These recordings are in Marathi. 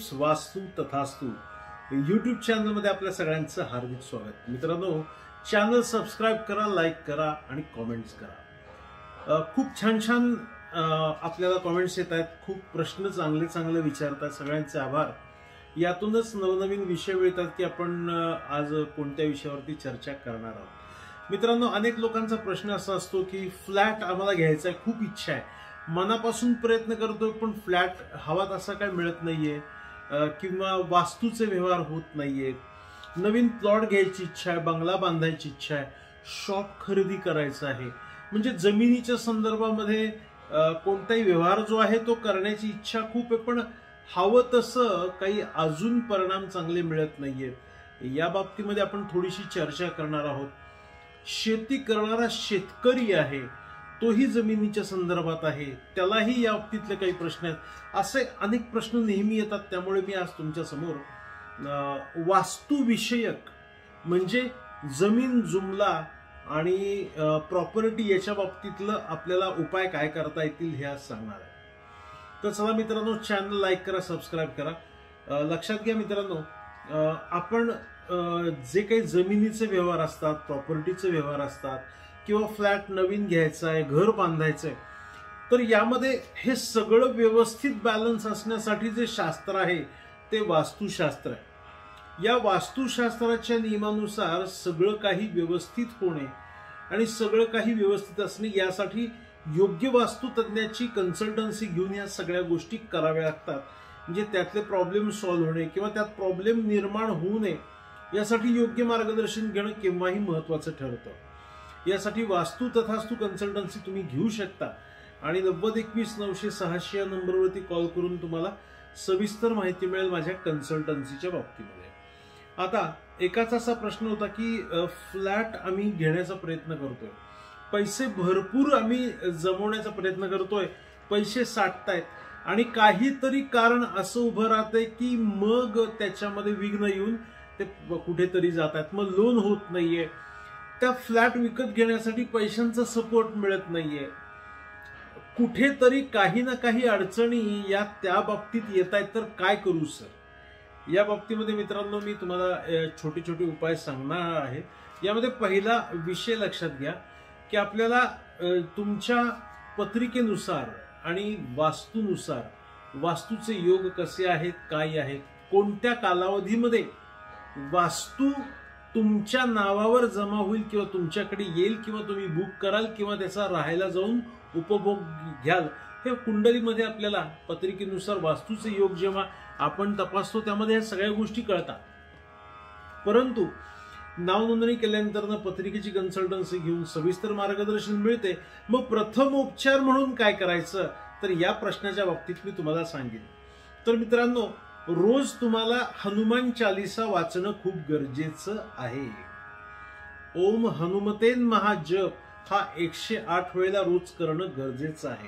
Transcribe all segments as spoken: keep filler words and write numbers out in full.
टिप्स वास्तू तथास्तू यूट्यूब चॅनलमध्ये आपल्या सगळ्यांचं हार्दिक स्वागत। मित्रांनो, चॅनल सबस्क्राइब करा, लाईक करा आणि कमेंट्स करा। खूप छान छान आपल्याला कमेंट्स येत आहेत, खूप प्रश्न चांगले चांगले विचारतात, सगळ्यांचे आभार। यातूनच नवनवीन विषय मिळतात की आपण आज कोणत्या विषयावरती चर्चा करणार आहोत। मित्रांनो, अनेक लोकांचा प्रश्न असा असतो की फ्लॅट आम्हाला घ्यायचा आहे, खूप इच्छा आहे, मनापासून प्रयत्न करतोय, पण फ्लॅट हवा तसा काय मिळत नाहीये किंवा वास्तूचे व्यवहार होत नाहीयेत, नवीन प्लॉट घ्यायची इच्छा आहे, बंगला बांधायची इच्छा आहे, शॉप खरेदी करायचा आहे, म्हणजे जमिनीच्या संदर्भामध्ये कोणताही व्यवहार जो आहे तो करण्याची इच्छा खूप आहे, पण हवं तसं काही अजून परिणाम चांगले मिळत नाहीयेत। या बाबतीमध्ये आपण थोडीशी चर्चा करणार आहोत। शेती करणारा शेतकरी आहे, तोही जमिनीच्या संदर्भात आहे, त्यालाही या बाबतीतले काही प्रश्न आहेत। असे अनेक प्रश्न नेहमी येतात, त्यामुळे मी आज तुमच्या समोर वास्तुविषयक म्हणजे जमीन जुमला आणि प्रॉपर्टी याच्या बाबतीतलं आपल्याला उपाय काय करता येतील हे आज सांगणार आहे। तर चला मित्रांनो, चॅनल लाईक करा, सबस्क्राइब करा। लक्षात घ्या मित्रांनो, आपण जे काही जमिनीचे व्यवहार असतात, प्रॉपर्टीचे व्यवहार असतात किंवा फ्लॅट नवीन घ्यायचा आहे, घर बांधायचं आहे, तर यामध्ये हे सगळं व्यवस्थित बॅलन्स असण्यासाठी जे शास्त्र आहे ते वास्तुशास्त्र आहे। या वास्तुशास्त्राच्या नियमानुसार सगळं काही व्यवस्थित होणे आणि सगळं काही व्यवस्थित असणे यासाठी योग्य वास्तुतज्ञाची कन्सल्टन्सी घेऊन या सगळ्या गोष्टी कराव्या लागतात। म्हणजे त्यातले प्रॉब्लेम सॉल्व्ह होणे किंवा त्यात प्रॉब्लेम निर्माण होऊ नये यासाठी योग्य मार्गदर्शन घेणं केव्हाही महत्वाचं ठरतं। यासाठी वास्तू तथास्तू कन्सल्टन्सी तुम्ही घेऊ शकता आणि नव्वद एकवीस नऊशे सहाशे या नंबरवरती कॉल करून तुम्हाला सविस्तर माहिती मिळेल माझ्या कन्सल्टन्सीच्या बाबतीमध्ये। आता एकाच असा प्रश्न होता की फ्लॅट आम्ही घेण्याचा प्रयत्न करतोय, पैसे भरपूर आम्ही जमवण्याचा प्रयत्न करतोय, पैसे साठतायत आणि काहीतरी कारण असं उभं राहतंय की मग त्याच्यामध्ये विघ्न येऊन ते कुठेतरी जात आहेत, मग लोन होत नाहीये, त्या फ्लॅट विकत घेण्यासाठी पैशांचा सपोर्ट मिळत नाहीये, कुठेतरी काही ना काही अडचणी या त्या बाबतीत येत आहेत, तर काय करू सर? या बाबतीमध्ये मित्रांनो मी तुम्हाला छोटे छोटे उपाय सांगणार आहे। यामध्ये पहिला विषय लक्षात घ्या की आपल्याला तुमच्या पत्रिकेनुसार आणि वास्तूनुसार वास्तूचे योग कसे आहेत, काय आहेत, कोणत्या कालावधीमध्ये वास्तू तुमच्या नावावर जमा होईल किंवा तुमच्याकडे येईल किंवा तुम्ही बुक कराल किंवा त्याचा राहायला जाऊन उपभोग घ्याल, हे कुंडलीमध्ये आपल्याला पत्रिकेनुसार वास्तूचे योग जेव्हा आपण तपासतो त्यामध्ये ह्या सगळ्या गोष्टी कळतात। परंतु नाव नोंदणी केल्यानंतर पत्रिकेची कन्सल्टन्सी घेऊन सविस्तर मार्गदर्शन मिळते। मग प्रथम उपचार म्हणून काय करायचं, तर या प्रश्नाच्या बाबतीत मी तुम्हाला सांगेन। तर मित्रांनो, रोज तुम्हाला हनुमान चालीसा वाचणं खूप गरजेचं आहे। ओम हनुमतेन महाजप हा एकशे आठ वेळेला रोज करणं गरजेचं आहे।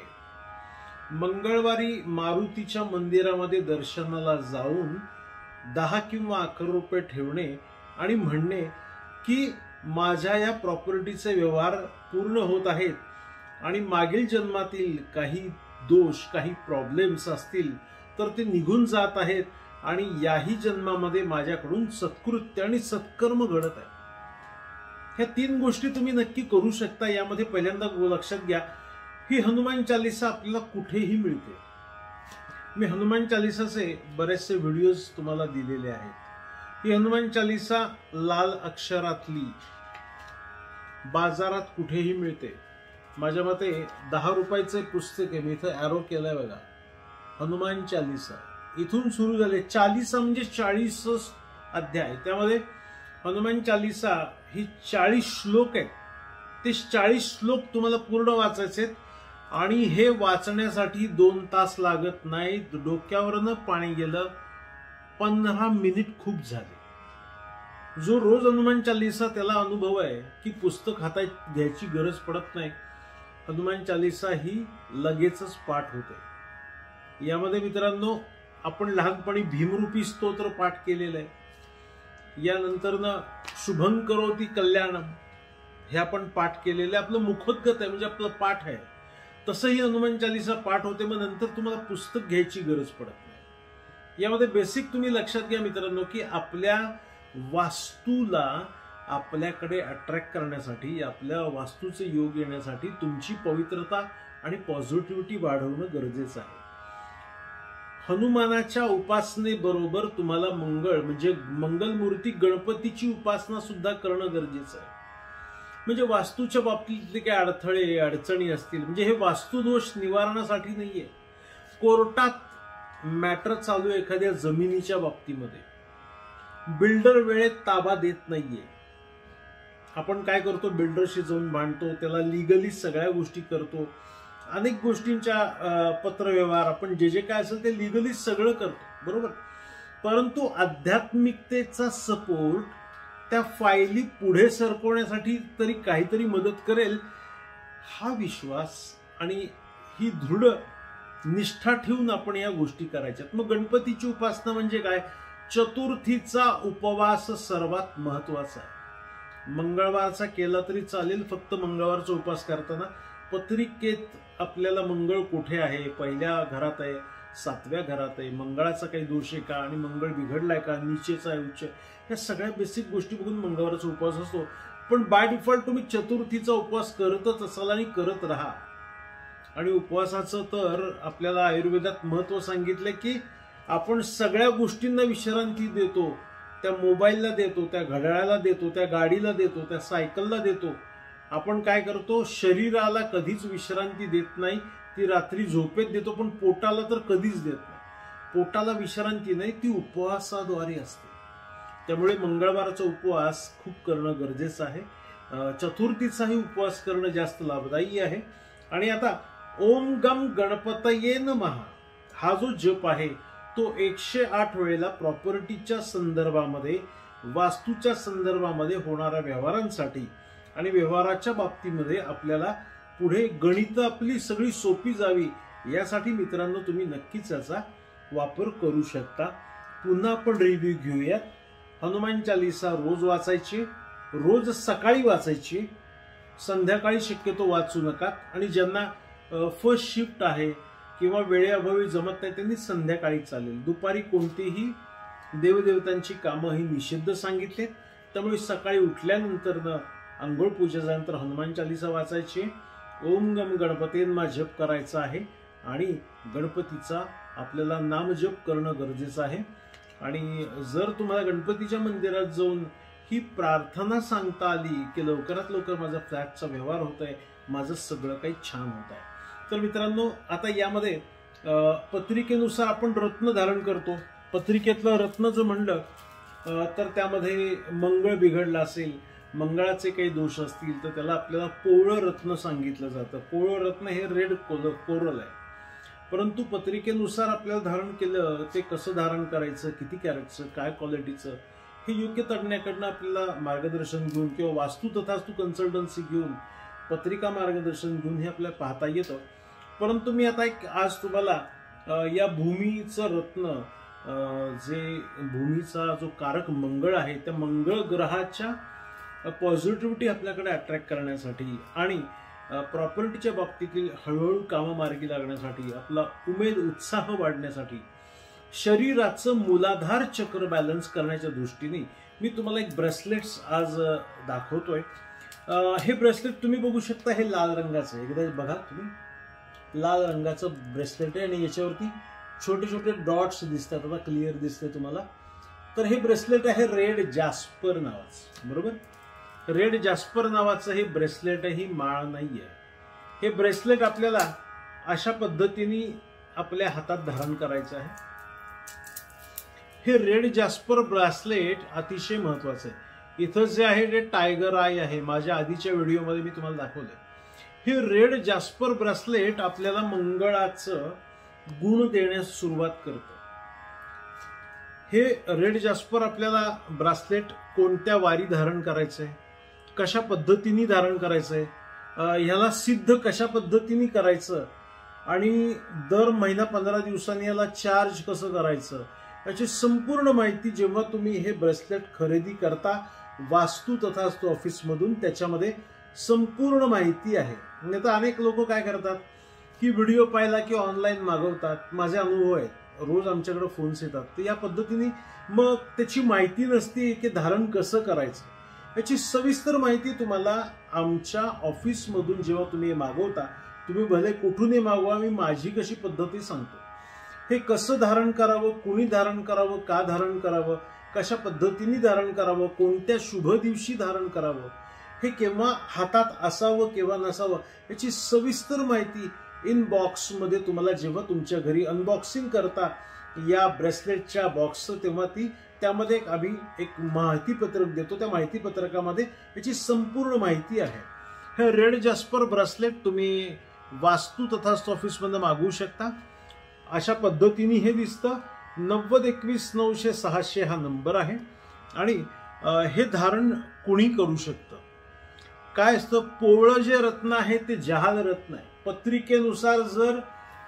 मंगळवारी मारुतीच्या मंदिरामध्ये दर्शनाला जाऊन दहा किंवा अकरा रुपये ठेवणे आणि म्हणणे की माझ्या या प्रॉपर्टीचे व्यवहार पूर्ण होत आहेत आणि मागील जन्मातील काही दोष, काही प्रॉब्लेम्स असतील तर ते निघून जात आहेत आणि याही जन्मामध्ये माझ्याकडून सत्कृत्य आणि सत्कर्म घडत आहे। ह्या तीन गोष्टी तुम्ही नक्की करू शकता। यामध्ये पहिल्यांदा लक्षात घ्या, ही हनुमान चालीसा आपल्याला कुठेही मिळते। मी हनुमान चालीसाचे बरेचसे व्हिडिओज तुम्हाला दिलेले आहेत। ही हनुमान चालीसा लाल अक्षरातली बाजारात कुठेही मिळते। माझ्या मते दहा रुपयाचे पुस्तक आहे, मी इथं ॲरो केलाय बघा, हनुमान चालीसा इथून सुरू झाले। चालीसा म्हणजे चाळीस अध्याय, त्यामध्ये हनुमान चालीसा ही चाळीस श्लोक आहेत, ते चाळीस श्लोक तुम्हाला पूर्ण वाचायचे आणि हे वाचण्यासाठी दोन तास लागत नाहीत। डोक्यावरनं पाणी गेलं, पंधरा मिनिट खूप झाले। जो रोज हनुमान चालीसा त्याला अनुभव आहे की पुस्तक हातात घ्यायची गरज पडत नाही, हनुमान चालीसा ही लगेचच पाठ होते। यामध्ये मित्रांनो आपण लहानपणी भीमरूपी स्तोत्र पाठ केलेलं आहे, यानंतर ना शुभं करोति कल्याणम हे आपण पाठ केलेलं आहे, आपलं मुखोद्गत आहे, म्हणजे आपलं पाठ आहे। तसंही हनुमान चालीसा पाठ होते, मग नंतर तुम्हाला पुस्तक घ्यायची गरज पडत नाही। यामध्ये बेसिक तुम्ही लक्षात घ्या मित्रांनो की आपल्या वास्तूला आपल्याकडे अट्रॅक्ट करण्यासाठी, आपल्या वास्तूचे योग येण्यासाठी तुमची पवित्रता आणि पॉझिटिव्हिटी वाढवणं गरजेचं आहे. हनुमानाच्या उपासनेबरोबर तुम्हाला मंगळ म्हणजे मंगलमूर्ती गणपतीची उपासना सुद्धा करणं गरजेचं आहे. म्हणजे वास्तूच्या बाबतीतले काही अडथळे अडचणी असतील, म्हणजे हे वास्तुदोष निवारणासाठी नाहीये. कोर्टात मॅटर चालू आहे एखाद्या जमिनीच्या बाबतीमध्ये, बिल्डर वेळेत ताबा देत नाहीये. आपण काय करतो, बिल्डरशी जाऊन भांडतो, त्याला लिगली सगळ्या गोष्टी करतो, अनेक गोष्टींच्या पत्रव्यवहार आपण जे जे काय असेल ते लिगली सगळं करतो, बरोबर. परंतु आध्यात्मिकतेचा सपोर्ट त्या फायली पुढे सरकवण्यासाठी तरी काहीतरी मदत करेल, हा विश्वास आणि ही दृढ निष्ठा ठेवून आपण या गोष्टी करायच्यात. मग गणपतीची उपासना म्हणजे काय, चतुर्थीचा उपवास सर्वात महत्वाचा आहे. मंगळवारचा केला तरी चालेल, फक्त मंगळवारचा उपास करताना पत्रिकेत आपल्याला मंगळ कुठे आहे, पहिल्या घरात आहे, सातव्या घरात आहे, मंगळाचा काही दोष आहे का, आणि मंगळ बिघडलाय का, नीचेचा आहे उच्च, या सगळ्या बेसिक गोष्टी बघून मंगळवारचा उपवास असतो. पण बाय डिफॉल्ट तुम्ही चतुर्थीचा उपवास करतच असाल आणि करत राहा. आणि उपवासाचं तर आपल्याला आयुर्वेदात महत्व सांगितलंय की आपण सगळ्या गोष्टींना विश्रांती देतो. त्या मोबाईलला देतो, त्या घड्याळाला देतो, त्या गाडीला देतो, त्या सायकलला देतो. आपण काय करतो, शरीराला कधीच विश्रांती देत नाही, ती रात्री झोपेत देतो, पण पोटाला तर कधीच देत नाही. पोटाला विश्रांती नाही, ती उपवासाद्वारे असते. त्यामुळे मंगळवारचा उपवास खूप करणं गरजेचं आहे. चतुर्थीचाही उपवास करणं जास्त लाभदायी आहे. आणि आता ओम गम गणपतये नमः हा जो जप आहे तो एकशे आठ वेळेला प्रॉपर्टीच्या संदर्भामध्ये, वास्तूच्या संदर्भामध्ये होणाऱ्या व्यवहारांसाठी आणि व्यवहाराच्या बाबतीमध्ये आपल्याला पुढे गणित आपली सगळी सोपी जावी यासाठी मित्रांनो तुम्ही नक्कीच याचा वापर करू शकता. पुन्हा आपण रिव्ह्यू घेऊयात. हनुमान चालीसा रोज वाचायची, रोज सकाळी वाचायची, संध्याकाळी शक्यतो वाचू नका. आणि ज्यांना फर्स्ट शिफ्ट आहे किंवा वेळेअभावी जमत नाही त्यांनी संध्याकाळी चालेल. दुपारी कोणतीही देवदेवतांची कामं ही निषिद्ध सांगितले. त्यामुळे सकाळी उठल्यानंतर न अंघोळ पूजेच्यानंतर हनुमान चालीसा वाचायची, ओम गम गणपतींना जप करायचा आहे आणि गणपतीचा आपल्याला नामजप करणं गरजेचं आहे. आणि जर तुम्हाला गणपतीच्या मंदिरात जाऊन ही प्रार्थना सांगता आली की लवकरात लवकर माझा फ्लॅटचा व्यवहार होत आहे, माझं सगळं काही छान होत आहे. तर मित्रांनो आता यामध्ये पत्रिकेनुसार आपण रत्न धारण करतो. पत्रिकेतलं रत्न जर म्हणलं तर त्यामध्ये मंगळ बिघडला असेल, मंगळाचे काही दोष असतील तर त्याला आपल्याला पोळं रत्न सांगितलं जातं. पोळं रत्न हे रेड कोरल आहे. परंतु पत्रिकेनुसार आपल्याला धारण केलं ते कसं धारण करायचं, किती कॅरेटचं, काय क्वालिटीचं, हे योग्य तज्ञाकडनं आपल्याला मार्गदर्शन घेऊन किंवा वास्तू तथास्तू कन्सल्टन्सी घेऊन, पत्रिका मार्गदर्शन घेऊन हे आपल्याला पाहता येतं. परंतु मी आता एक आज तुम्हाला या भूमीचं रत्न, जे भूमीचा जो कारक मंगळ आहे त्या मंगळ ग्रहाच्या पॉझिटिव्हिटी आपल्याकडे अट्रॅक्ट करण्यासाठी आणि प्रॉपर्टीच्या बाबतीतील हळूहळू कामं मार्गी लागण्यासाठी, आपला उमेद उत्साह वाढण्यासाठी, शरीराचं मूलाधार चक्र बॅलन्स करण्याच्या दृष्टीने मी तुम्हाला एक ब्रेसलेट्स आज दाखवतोय. हे ब्रेसलेट तुम्ही बघू शकता, हे लाल रंगाचं, एकदा बघा तुम्ही, लाल रंगाचं ब्रेसलेट आहे आणि याच्यावरती छोटे छोटे डॉट्स दिसतात. आता क्लिअर दिसतंय तुम्हाला. तर हे ब्रेसलेट आहे रेड जॅस्पर नावाचं, बरोबर. रेड जॅस्पर नावाचं हे ब्रेसलेट आहे, ही माळ नाहीये. हे ब्रेसलेट आपल्याला अशा पद्धतीने आपल्या हातात धारण करायचं आहे. हे रेड जॅस्पर ब्रेसलेट अतिशय महत्वाचं आहे. इथं जे आहे ते टायगर आय आहे, माझ्या आधीच्या व्हिडिओमध्ये मी तुम्हाला दाखवलंय. हे रेड जॅस्पर ब्रेसलेट आपल्याला मंगळाचं गुण देण्यास सुरुवात करतं. हे रेड जॅस्पर आपल्याला ब्रेसलेट कोणत्या वारी धारण करायचंय, कशा पद्धतीने धारण करायचंय, ह्याला सिद्ध कशा पद्धतीने करायचं आणि दर महिना पंधरा दिवसांनी याला चार्ज कसं करायचं, याची संपूर्ण माहिती जेव्हा तुम्ही हे ब्रेसलेट खरेदी करता वास्तू तथास्तू ऑफिसमधून, त्याच्यामध्ये संपूर्ण माहिती आहे. नाही तर अनेक लोक काय करतात की व्हिडिओ पाहिला की ऑनलाईन मागवतात. माझे अनुभव आहेत, रोज आमच्याकडे फोन्स येतात, तर या पद्धतीने मग त्याची माहिती नसते की धारण कसं करायचं। याची सविस्तर माहिती तुम्हाला आमच्या ऑफिसमधून जेव्हा तुम्ही मागवता, तुम्ही भले कुठूनही मागवा, मी माझी कशी पद्धती सांगतो। हे कसं धारण करावं, कुणी धारण करावं, का धारण करावं, कशा पद्धतीने धारण करावं, कोणत्या शुभ दिवशी धारण करावं, हे केव्हा हातात असावं केव्हा नसावं, याची सविस्तर माहिती इन बॉक्समध्ये तुम्हाला जेव्हा तुमच्या घरी अनबॉक्सिंग करता या ब्रेसलेटच्या बॉक्सचं, तेव्हा ती त्यामध्ये एक आम्ही एक माहितीपत्रक देतो। त्या माहितीपत्रकामध्ये याची संपूर्ण माहिती आहे। हे रेड जॅस्पर ब्रेसलेट तुम्ही वास्तू तथास्तु ऑफिसमध्ये मागवू शकता। अशा पद्धतीने हे दिसतं। नव्वद एकवीस नऊशे सहाशे हा नंबर आहे आणि हे धारण कुणी करू शकतं। काय असतं, पोवळं जे रत्न आहे ते जहाल रत्न आहे। पत्रिकेनुसार जर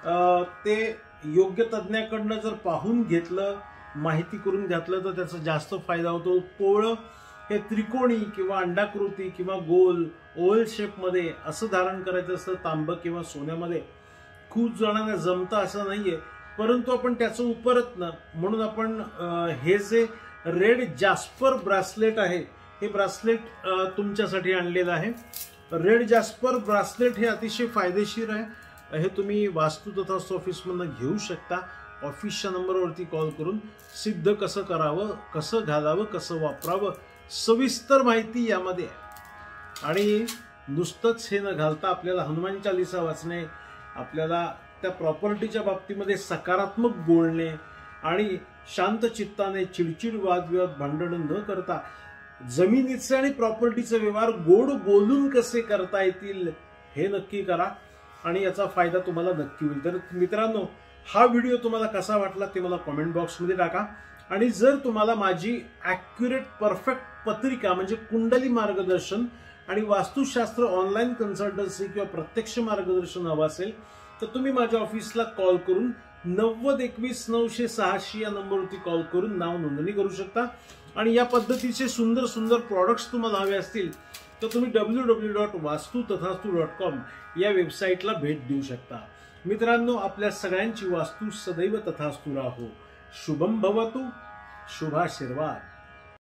ते योग्य तज्ञाकडनं जर पाहून घेतलं, माहिती करून घेतलं, तर त्याचा जास्त फायदा होतो। पोवळं हे त्रिकोणी किंवा अंडाकृती किंवा गोल ओव्हल शेपमध्ये असं धारण करायचं असतं, तांब किंवा सोन्यामध्ये। खूप जणांना जमतं असं नाहीये, परंतु आपण त्याचं उपरत्न म्हणून आपण हे जे रेड जॅस्पर ब्रेसलेट आहे, हे ब्रेसलेट तुमच्यासाठी आणलेलं आहे। रेड जॅस्पर ब्रेसलेट हे अतिशय फायदेशीर आहे। हे तुम्ही वास्तू तथास्तु ऑफिसमधून घेऊ शकता। ऑफिसच्या नंबरवरती कॉल करून सिद्ध कसं करावं, कसं घालावं, कसं वापरावं, सविस्तर माहिती यामध्ये आहे। आणि नुसतंच हे न घालता आपल्याला हनुमान चालीसा वाचणे, आपल्याला त्या प्रॉपर्टीच्या बाबतीमध्ये सकारात्मक बोलणे आणि शांत चित्ताने चिडचिड वादविवाद भांडण न करता जमिनीचे आणि प्रॉपर्टीचे व्यवहार गोड बोलून कसे करता येतील हे नक्की करा आणि याचा फायदा तुम्हाला नक्की होईल। तर मित्रांनो, हा व्हिडिओ तुम्हाला कसा वाटला ते मला कमेंट बॉक्समध्ये टाका। आणि जर तुम्हाला माझी ॲक्युरेट परफेक्ट पत्रिका म्हणजे कुंडली मार्गदर्शन आणि वास्तुशास्त्र ऑनलाईन कन्सल्टन्सी किंवा प्रत्यक्ष मार्गदर्शन हवं असेल, तर तुम्ही माझ्या ऑफिसला कॉल करून नव्वद एकवीस नऊशे सहाशे या नंबरवरती कॉल करून नाव नोंदणी करू शकता। आणि या पद्धतीचे सुंदर सुंदर प्रॉडक्ट्स तुम्हाला हवे असतील तर तुम्ही डब्ल्यू डब्ल्यू डॉट वास्तू तथास्तु डॉट कॉम या वेबसाईटला भेट देऊ शकता। मित्रांनो, आपल्या सगळ्यांची वास्तू सदैव तथास्तु राहो। शुभम भवतु, शुभाशीर्वाद।